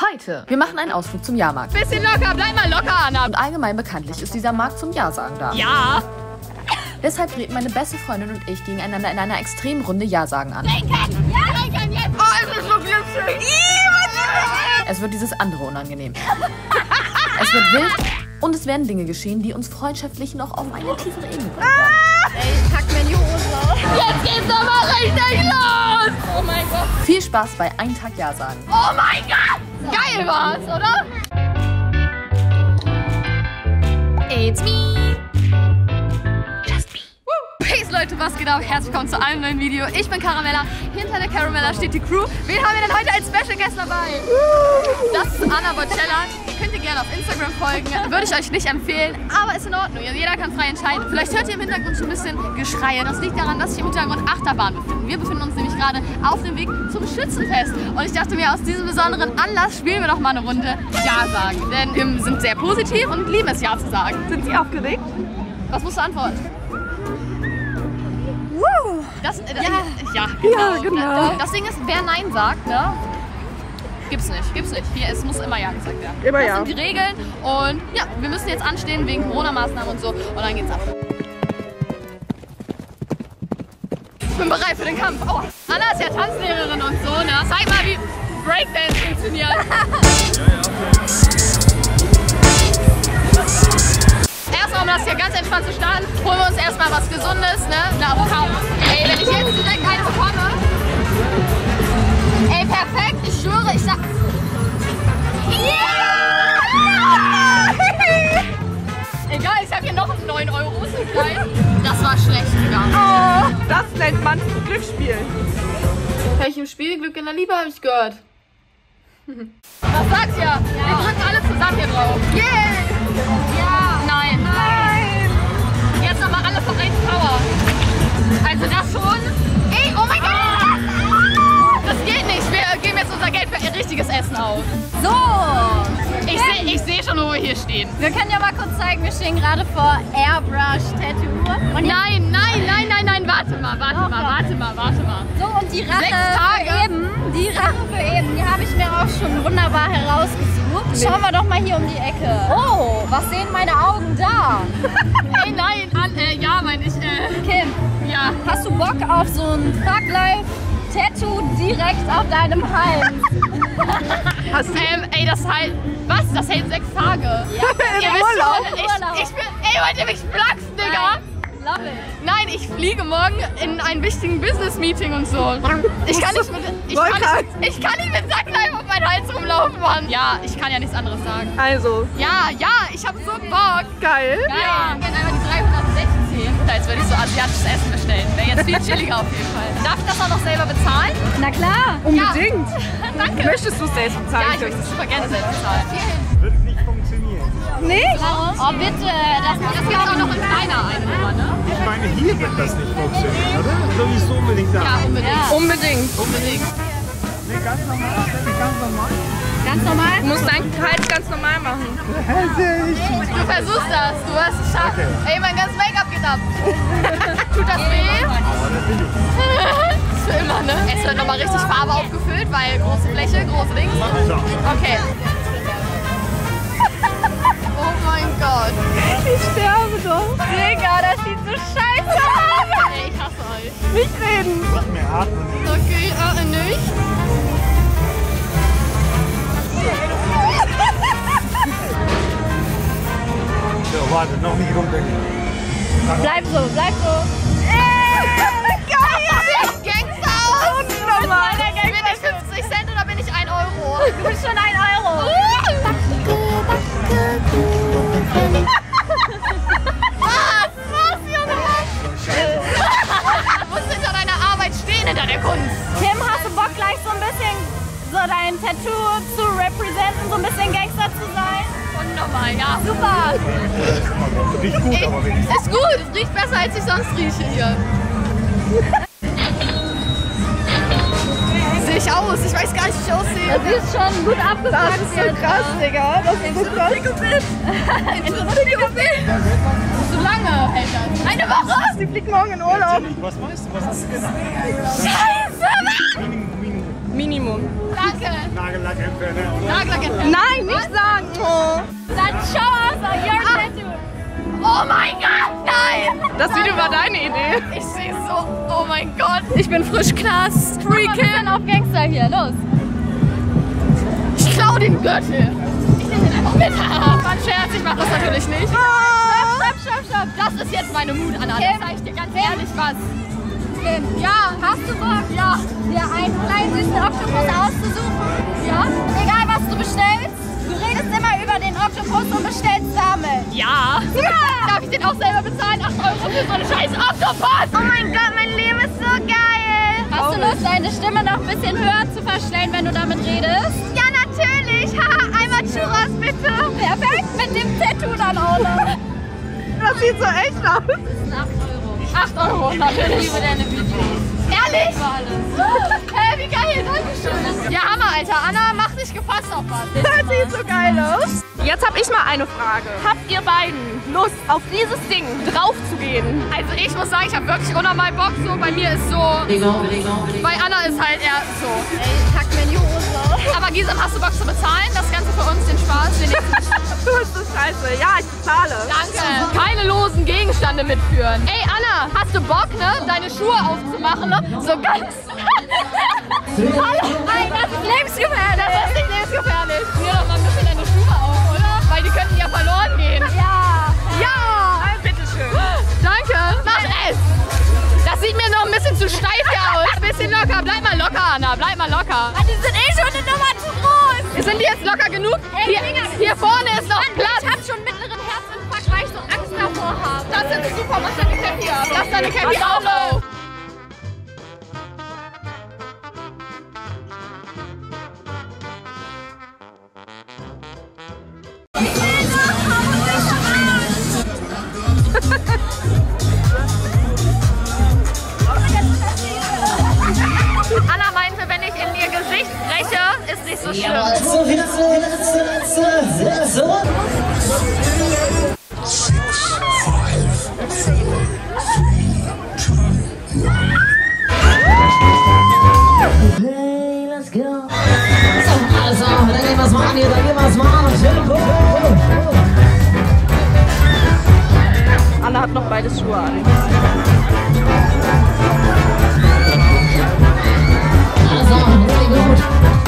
Heute, wir machen einen Ausflug zum Jahrmarkt. Bisschen locker, bleib mal locker, Anna. Und allgemein bekanntlich ist dieser Markt zum Ja-Sagen da. Ja. Deshalb treten meine beste Freundin und ich gegeneinander in einer extremen Runde Ja-Sagen an. Trinken! Ja, trinken jetzt! Oh, es ist so glitschig! Es wird dieses andere unangenehm. Es wird wild und es werden Dinge geschehen, die uns freundschaftlich noch auf eine tiefere Ebene bringen. Ey, ich pack mir in die Hose. Jetzt geht's doch mal richtig los! Oh mein Gott. Viel Spaß bei Ein Tag Ja-Sagen. Oh mein Gott! Geil war's, oder? It's me! Just me. Peace, Leute, was geht ab? Herzlich willkommen zu einem neuen Video. Ich bin Caramella. Hinter der Caramella steht die Crew. Wen haben wir denn heute als Special Guest dabei? Das ist Anna Bocella. Könnt ihr gerne auf Instagram folgen. Würde ich euch nicht empfehlen, aber ist in Ordnung. Jeder kann frei entscheiden. Vielleicht hört ihr im Hintergrund schon ein bisschen Geschreie. Das liegt daran, dass sich im Hintergrund Achterbahn befinden. Wir befinden uns nämlich gerade auf dem Weg zum Schützenfest. Und ich dachte mir, aus diesem besonderen Anlass spielen wir doch mal eine Runde Ja sagen. Denn wir sind sehr positiv und lieben es, Ja zu sagen. Sind Sie aufgeregt? Was musst du antworten? Woo! Ja, genau. Das Ding ist, wer Nein sagt, ne? Gibt's nicht. Hier, es muss immer Ja gesagt werden. Immer das Ja. sind die Regeln und ja, wir müssen jetzt anstehen wegen Corona-Maßnahmen und so und dann geht's ab. Ich bin bereit für den Kampf. Oh, Anna ist ja Tanzlehrerin und so, ne? Zeig mal, wie Breakdance funktioniert. Erstmal, um das hier ganz entspannt zu starten, holen wir uns erstmal was Gesundes, ne? Eine Avocado. Ey, wenn ich jetzt direkt eine bekomme. Ey, perfekt, ich schwöre, ich sag. Yeah! Egal, ich hab hier noch 9 Euro, ist das geil? Das war schlecht, Digga. Oh, das nennt man Glücksspiel. Pech im Spiel, Glück in der Liebe, hab ich gehört. Was sagst du? Ja. Wir drücken alle zusammen hier drauf. Yeah! Ja! Nein! Nein! Jetzt nochmal alle vereint Power. Also das schon. Ey, oh mein Gott! Das geht nicht. Wir geben jetzt unser Geld für ein richtiges Essen aus. So, Ich seh schon, wo wir hier stehen. wir können ja mal kurz zeigen, wir stehen gerade vor Airbrush Tattoo. Und Nein, warte mal. so, und die Rache 6 Tage. für eben, die habe ich mir auch schon wunderbar herausgesucht. Schauen wir doch mal hier um die Ecke. Oh, was sehen meine Augen da? Ey, nein, ja, meine ich, Kim, ja. hast du Bock auf so ein Thug-Life-Tattoo direkt auf deinem Hals? Ey, das halt, was? Das hält 6 Tage. Ja, Im Urlaub. Ich bin, ey, wollt ihr mich flachsen, Digga? Love it. Nein, ich fliege morgen in ein wichtigen Business-Meeting und so. Ich kann nicht mit Sackleib auf meinen Hals rumlaufen, Mann. Ja, ich kann ja nichts anderes sagen. Also, Ja, ich hab so Bock. geil. Geil. Ja. Wir gehen einmal die 316. Jetzt würde ich so asiatisches Essen bestellen. Wäre jetzt viel chilliger auf jeden Fall. Darf ich das auch noch selber bezahlen? Na klar. Unbedingt. Danke. Möchtest du es selbst bezahlen? Ja, ich möchte es super gerne selbst bezahlen. Wird nicht funktionieren. Nicht? Oh, bitte. Das Das gibt auch noch in kleiner eine Nummer, ne? Ich meine, hier wird das nicht funktionieren, oder? Oder willst du unbedingt da? Ja, unbedingt. Unbedingt. Nee, ganz normal. Ganz normal. Ganz normal. Du musst deinen Hals ganz normal machen. Du versuchst das, du hast es geschafft. Ey, mein ganzes Make-up geht ab. Tut das weh? Aber natürlich. Das ist für immer, ne? Es wird nochmal richtig Farbe aufgefüllt, weil große Fläche, große Dings. So. Okay. Oh mein Gott. Ich sterbe doch. Digga, das sieht so scheiße aus. Ey, ich hasse euch. Nicht reden. Sag mir atmen. Okay, nicht. So, warte, noch nicht runtergehen. Bleib so, bleib so. Geil! Gangster aus! Unnormal. Bin ich 50 Cent oder bin ich 1 Euro? Du bist schon 1 Euro. Was, Junge? Du musst hinter deiner Arbeit stehen, hinter der Kunst. Kim, hast du Bock gleich so ein bisschen so dein Tattoo zu representen, so ein bisschen Gangster zu sein? Unnormal, ja. Super. Riecht gut, aber wenigstens. Ist gut, es riecht besser, als ich sonst rieche hier. Sehe ich aus? Ich weiß gar nicht, wie ich aussehe. Das ist schon gut Das abgepackt. ist so krass, Digga. Das ist so krass. So lange hält das. Eine Woche? Sie fliegt morgen in Urlaub. Was weißt du? Was ist das? Scheiße, Mann! Minimum. Minimum. Danke. Nagellackentferner, oder? Nagellackentferner. Nein, nicht sagen. Oh. Dann show us your tattoo. Oh mein Gott, nein! Das Video war deine Idee. Ich sehe so, oh mein Gott. Ich bin frisch krass. Freaking auf Gangster hier, los. Ich klau den Gürtel. Ich nehme den einfach mit. Mann, Scherz, ich mach das natürlich nicht. Stopp. Das ist jetzt meine Mut, Anna. Kim. Das sag ich dir ganz ehrlich was. Kim, Ja. hast du Bock? Ja. Dir einen kleinen süßen Oktopus auszusuchen? Ja? Egal was du bestellst, du redest immer über den Oktopus und bestellst damit. Ja. Darf ich den auch selber bezahlen? 8 € für so eine scheiß Oktopus. Oh mein Gott, mein Leben ist so geil. Hast du Lust, deine Stimme noch ein bisschen höher zu verstellen, wenn du damit redest? Ja, natürlich. Haha, einmal Churras bitte. Perfekt, mit dem Tattoo dann auch noch. Das sieht so echt aus. 8 €, natürlich. Ich liebe deine Videos. Ehrlich? War alles. Hä, wie geil, dankeschön. Ja, Hammer, Alter. Anna, mach dich gefasst auf was. Das sieht so geil aus. Jetzt habe ich mal eine Frage. Habt ihr beiden Lust, auf dieses Ding drauf zu gehen? Also ich muss sagen, ich habe wirklich unnormal Bock. So, bei mir ist so... Bei Anna ist halt eher so. Ey, pack mir in die Hose. Aber Gisem, hast du Bock zu bezahlen? Das Ganze für uns, den Spaß, den nächsten. Du bist so scheiße. Ja, ich bezahle. Danke. Keine losen Gegenstände mitführen. Ey, Anna, hast du Bock, ne, deine Schuhe aufzumachen, ne? So ganz... Hallo. Nein, das ist lebensgefährlich. Das ist nicht lebensgefährlich. Mir doch mal ein bisschen deine Schuhe auf, oder? Weil die könnten ja verloren gehen. Ja. Ja! Bitteschön. Danke. Mach es. Das sieht mir noch ein bisschen zu steif hier aus. Ein bisschen locker. Bleib mal locker, Anna. Bleib mal locker. Die sind eh schon eine Nummer zu groß. Sind die jetzt locker genug? Hier vorne ist noch Platz. Ich hab schon mittleren Herzinfarkt, weil ich so Angst davor habe. Das ist super. Mach deine Cappy ab. Lass deine Cappy auf. Anna meinte, wenn ich in ihr Gesicht breche, ist nicht so schlimm. Hey, let's go. Also, dann gehen wir's mal an hier, dann gehen wir's mal an. Anna hat noch beide Schuhe an. Also, really gut.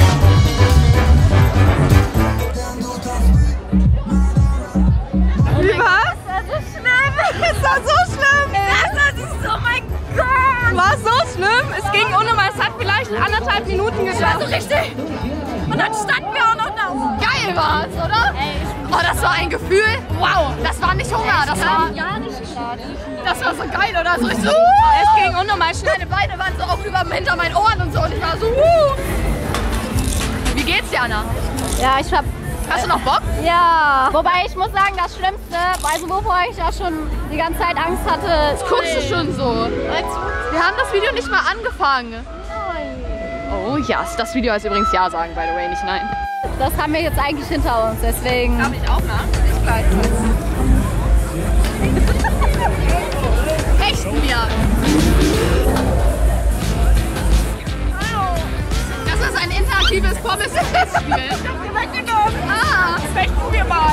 Wie was? Das war so schlimm. Es war so schlimm. Das ist so, mein Gott. War so schlimm. Es ging unnormal. Es hat vielleicht 1,5 Minuten gedauert. So richtig. Und dann standen wir auch noch da oben. Geil war's, oder? Oh, das war ein Gefühl. Wow, das war nicht Hunger. Das war Gar nicht klar. Das war so geil, oder? So, ich so, Es ging unnormal schnell. meine Beine waren so auch hinter meinen Ohren und so. Und ich war so, Wie geht's dir, Anna? Ja, ich hab. Hast du noch Bock? Ja. Wobei ich muss sagen, das Schlimmste, also wovor ich ja schon die ganze Zeit Angst hatte. Guckst du schon so? Wir haben das Video nicht mal angefangen. Oh, ja. Das Video heißt übrigens Ja sagen, by the way, nicht Nein. Das haben wir jetzt eigentlich hinter uns, deswegen. Darf ich auch mal? Ich gleich. Hechten wir. Das ist ein interaktives Pommes-Spiel. Ah, Fechten wir mal.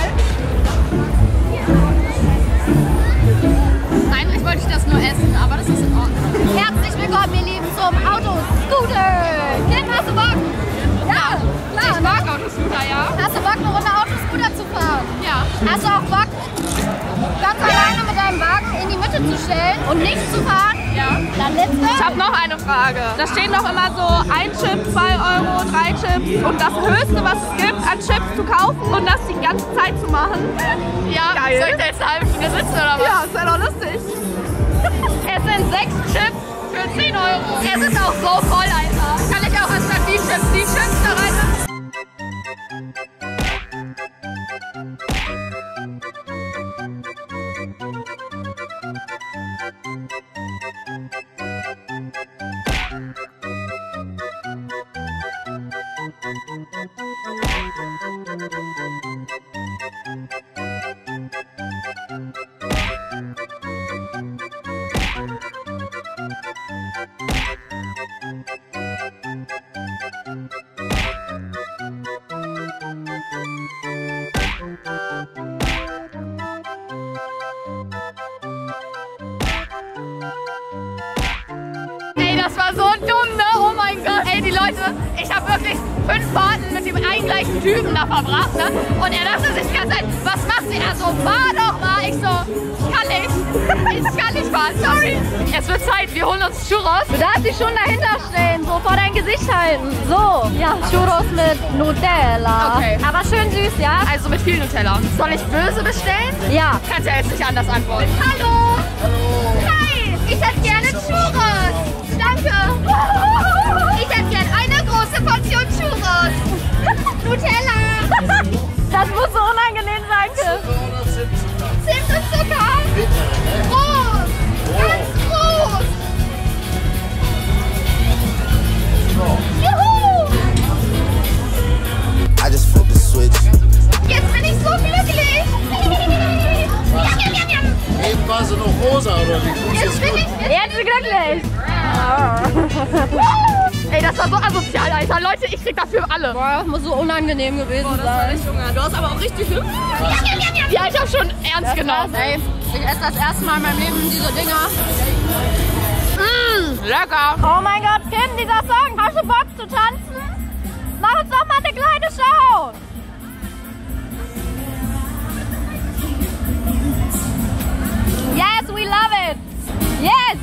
eigentlich wollte ich das nur essen, aber das ist in Ordnung. Herzlich willkommen, ihr Lieben, zum Autoscooter. Kim, hast du Bock? Ja, Ich mag Autoscooter, ja. Hast du Bock, eine Runde Autoscooter zu fahren? Ja. Hast du auch Bock, ganz alleine mit deinem Wagen in die Mitte zu stellen und nicht zu fahren? Ja. Dann let's go. Ich habe noch eine Frage. Da stehen doch immer so 1 Chip, 2 €, 3 Chips und das Höchste, was es gibt, an Chips zu kaufen und das die ganze Zeit zu machen. Ja, Geil. soll ich da jetzt eine halbe Stunde sitzen oder was? Ja, ist ja doch lustig. Es sind 6 Chips für 10 €. Es ist auch so voll, Alter. Kann ich auch anstatt die Chips da rein? Das war so dumm, ne? Oh mein Gott. Ey, die Leute, ich habe wirklich 5 Fahrten mit dem einen gleichen Typen da verbracht, ne? Und er dachte sich die ganze Zeit, was macht sie? Er so, fahr doch mal. Ich so, ich kann nicht. Ich kann nicht fahren, sorry. Es wird Zeit, wir holen uns Churros. Du darfst dich schon dahinter stellen, so vor dein Gesicht halten. So, ja, Churros mit Nutella. Okay. Aber schön süß, ja? Also mit viel Nutella. Soll ich böse bestellen? Ja. Kannst ja jetzt nicht anders antworten. Hallo. Hi, ich hätte gerne Churros. Danke. Ich hätte gerne eine große Portion Churros. Nutella. Das muss so unangenehm sein, Tim. Zimt und Zucker. Groß. Ganz groß. Juhu. I just flipped the switch. Jetzt bin ich so glücklich. Eben war sie noch rosa, oder wie? Jetzt bin ich glücklich. Ey, das war so asozial, Alter. Leute, ich krieg dafür alle. Boah, das muss so unangenehm gewesen sein. Du hast aber auch richtig... Ja, ich hab schon ernst genommen. Ey, ich esse das erste Mal in meinem Leben diese Dinger. Lecker. Oh mein Gott, Kim, dieser Song. Hast du Bock zu tanzen? Mach uns doch mal eine kleine Show. Yes, we love it. Yes.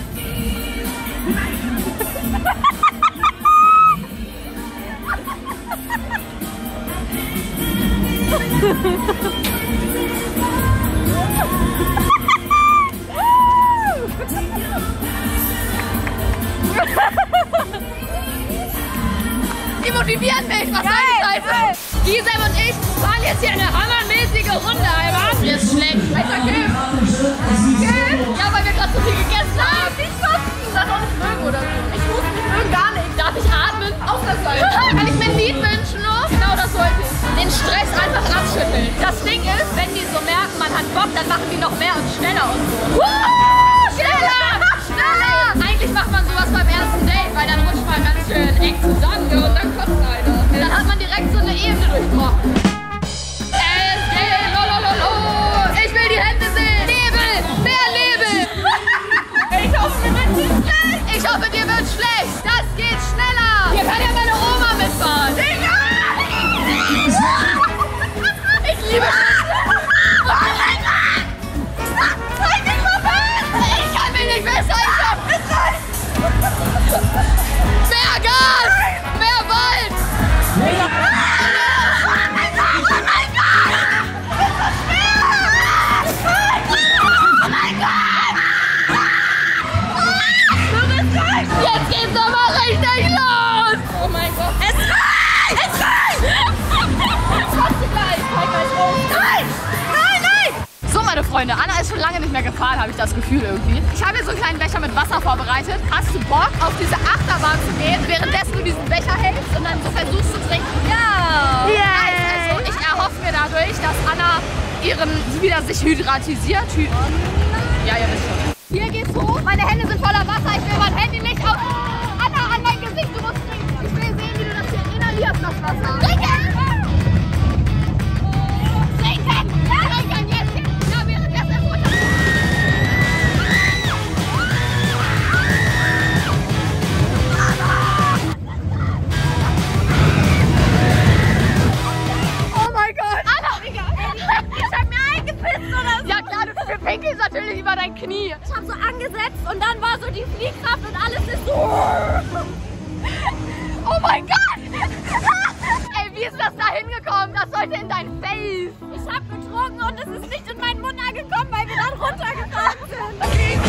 Die motivieren mich, was soll die Scheiße? Gisem und ich fahren jetzt hier eine hammermäßige Runde einmal. Mir ist schlecht. Alter, Kim. Ja, weil wir gerade so viel gegessen haben. Nicht kosten. Das auch nicht mögen oder so. Ich muss nicht mögen, gar nicht. Darf ich atmen? Ausnahmsweise. Kann ich mir ein Lied wünschen noch? Genau, das sollte ich. Den Stress einfach abschütteln. Das Ding ist, wenn die so merken, man hat Bock, dann machen die noch mehr und schneller und so. Schneller! Schneller! Eigentlich macht man sowas beim ersten Date, weil dann rutscht man ganz schön eng zusammen und dann kotzt einer. Dann hat man direkt so eine Ebene durchbrochen. Es geht lolololo! Ich will die Hände sehen! Nebel! Mehr Nebel! Ich hoffe, mir wird nicht schlecht! Ich hoffe, dir wird schlecht! Das geht schneller! Hier kann ja meine Oma mitfahren! Ich liebe Oh mein Gott! Halt mich mal fest! Ich kann mich nicht festhalten! Es reicht! Mehr Gas! Mehr Wald! Oh mein Gott! Oh mein Gott! Oh mein Gott! Du bist reich! Jetzt geht's aber richtig los! Oh mein Gott! Es reicht! Es reicht! Kotze gleich! Nein! Nein, nein! So, meine Freunde, Anna ist schon lange nicht mehr gefahren, habe ich das Gefühl irgendwie. Ich habe hier so einen kleinen Becher mit Wasser vorbereitet. Hast du Bock, auf diese Achterbahn zu gehen, währenddessen du diesen Becher hältst und dann so versuchst zu trinken? Ja! Yeah. Also, ich erhoffe mir dadurch, dass Anna wieder sich hydratisiert. Ja, ihr wisst schon. Hier geht's hoch. Meine Hände sind voller Wasser. Ich will mein Handy nicht auf... Anna, an dein Gesicht, du musst trinken. Ich will sehen, wie du das hier inhalierst, das Wasser. Trinken! Trinken! Ja, trinken jetzt! Ja, währenddessen ist runter. Oh mein Gott! Anna! Ich hab mir eingepisst oder so. Ja klar, du pinkelst natürlich über dein Knie. Ich hab so angesetzt und dann war so die Fliehkraft und alles ist so... Oh mein Gott! Ey, wie ist das da hingekommen? Das sollte in dein Face. Ich hab getrunken und es ist nicht in meinen Mund angekommen, weil wir dann runtergefahren sind.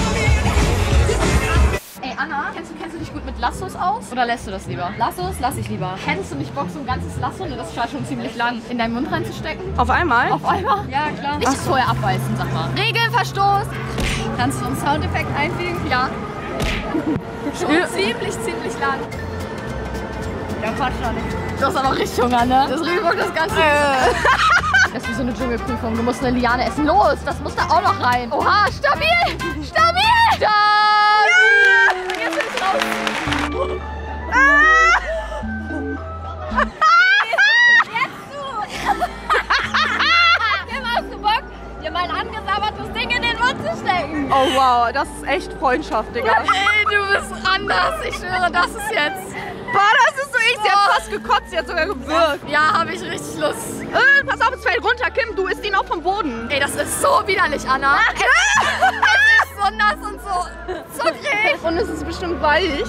Ey, Anna, kennst du dich gut mit Lassos aus? Oder lässt du das lieber? Lassos lass ich lieber. Hättest du nicht Bock, so ein ganzes Lasso, ne, das ist schon ziemlich lang, in deinen Mund reinzustecken? Auf einmal? Auf einmal? Ja, klar. Nicht vorher abbeißen, sag mal. Regelverstoß. Kannst du einen Soundeffekt einfügen? Ja. Schon ziemlich lang. Ja, Quatsch doch nicht. Du hast aber richtig Hunger, ne? Das Rübenbock das Ganze. Das ist wie so eine Dschungelprüfung. Du musst eine Liane essen. Los, das muss da auch noch rein. Oha, stabil! Stabil! Stabil! Jetzt bin ich raus. Kim, hast du Bock, dir mal ein angesabbertes Ding in den Mund zu stecken? Oh wow, das ist echt Freundschaft, Digga. Du bist anders. Ich schwöre, das ist jetzt... Boah, das ist so ich. Sie hat fast gekotzt, sie hat sogar gewürgt. Ja, habe ich richtig Lust. Pass auf, es fällt runter. Kim, du isst ihn auch vom Boden. Ey, das ist so widerlich, Anna. Es ist so nass und so zuckrig. Und es ist bestimmt weich.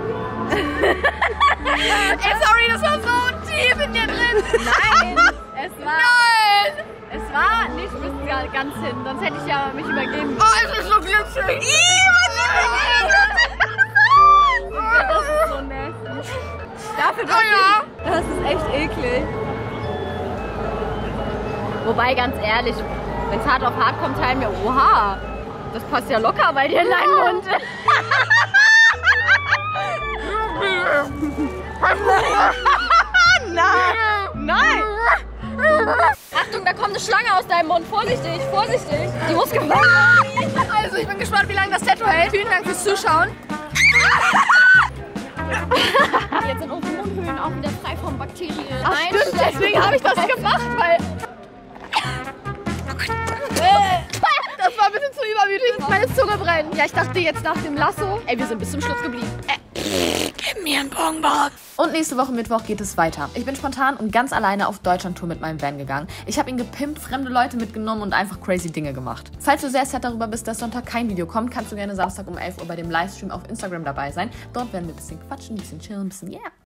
Ey, sorry, das war so tief in dir drin. Nein, es war... Nein. Es war nicht bis ganz hin, sonst hätte ich ja mich übergeben. Oh, es ist so glitschig. Das ist so nasty. Dafür, das ist echt eklig. Wobei, ganz ehrlich, wenn es hart auf hart kommt, teilen wir, oha, das passt ja locker bei dir in deinen Mund. Nein! Achtung, da kommt eine Schlange aus deinem Mund. Vorsichtig, vorsichtig. Die muss gefangen werden. Also, ich bin gespannt, wie lange das Tattoo hält. Vielen Dank fürs Zuschauen. Jetzt sind unsere Mundhöhlen auch wieder frei von Bakterien. Ach, stimmt, deswegen habe ich das gemacht, weil... Das war ein bisschen zu übermütig. Meine Zunge brennt. Ja, ich dachte jetzt nach dem Lasso... Ey, wir sind bis zum Schluss geblieben. Gib mir einen Bonbon. Und nächste Woche Mittwoch geht es weiter. Ich bin spontan und ganz alleine auf Deutschland-Tour mit meinem Van gegangen. Ich habe ihn gepimpt, fremde Leute mitgenommen und einfach crazy Dinge gemacht. Falls du sehr sad darüber bist, dass Sonntag kein Video kommt, kannst du gerne Samstag um 11 Uhr bei dem Livestream auf Instagram dabei sein. Dort werden wir ein bisschen quatschen, ein bisschen chillen, ein bisschen